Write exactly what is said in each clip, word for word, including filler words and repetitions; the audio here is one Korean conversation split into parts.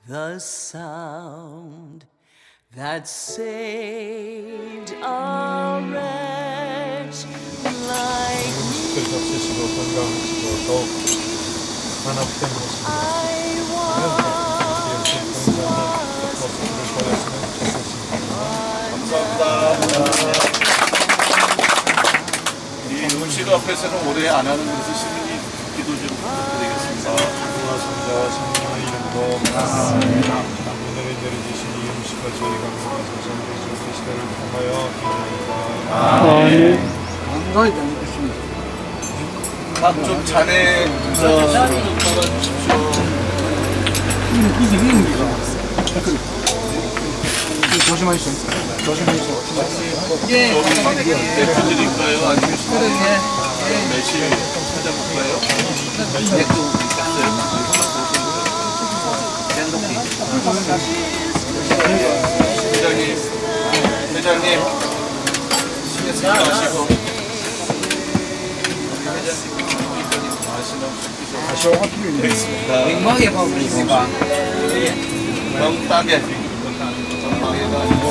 the sound that saved a wretch like me. 접시시고 건강하시고 더욱 단합된 모습으로 모습을 보였으면 좋겠습니다. 감사합니다. 이 음식 앞에서는 오래 안 하는 것을 시민이 기도 좀 부탁드리겠습니다. 고맙습니다. 성령의 이름으로 감사합니다. 오늘의 내려주신 이 음식과 저희가 먹어서 전부 주 시대를 통하여 기도합니다. 아멘. 감사히 드리겠습니다. 좀 잔에 받아주십시오. 이게 이입니다. 조심하십시오. 조심하십시오. 예. 대표 드릴까요? 아니면 시간에 매실 찾아볼까요? 회장님, 회장님, 신경 쓰지 마시고. 아쉬워가 필요해. 있습니다. 맹망에 밥을 있습니다. 명땅에. 명땅에가 아니고.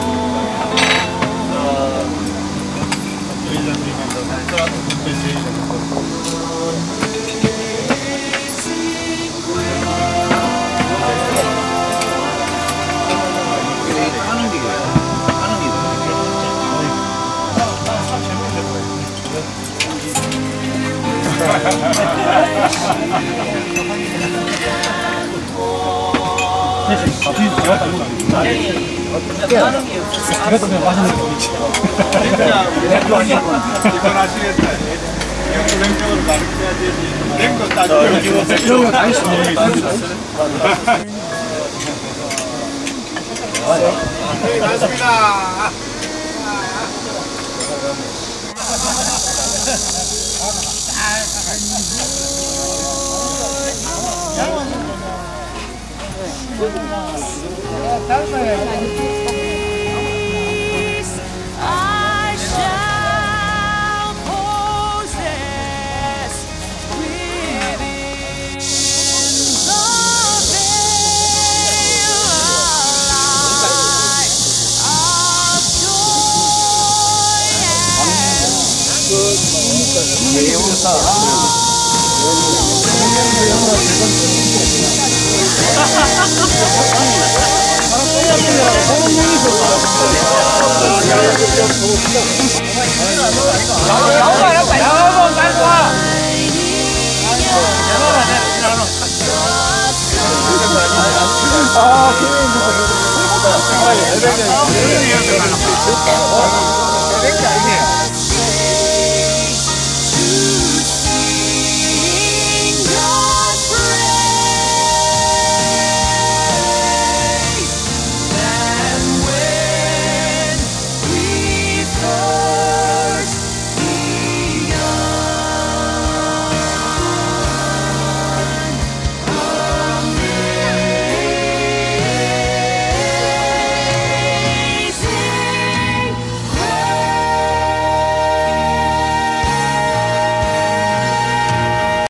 하는 게 하는 게 이것도 그냥 맛있는 거지. 이건 아시겠다. 이것도 냉정으로 가르쳐야 되지. 냉도 따지고. 이런 거 다 있어. 네, 맞습니다. I shall possess within the veil light of joy and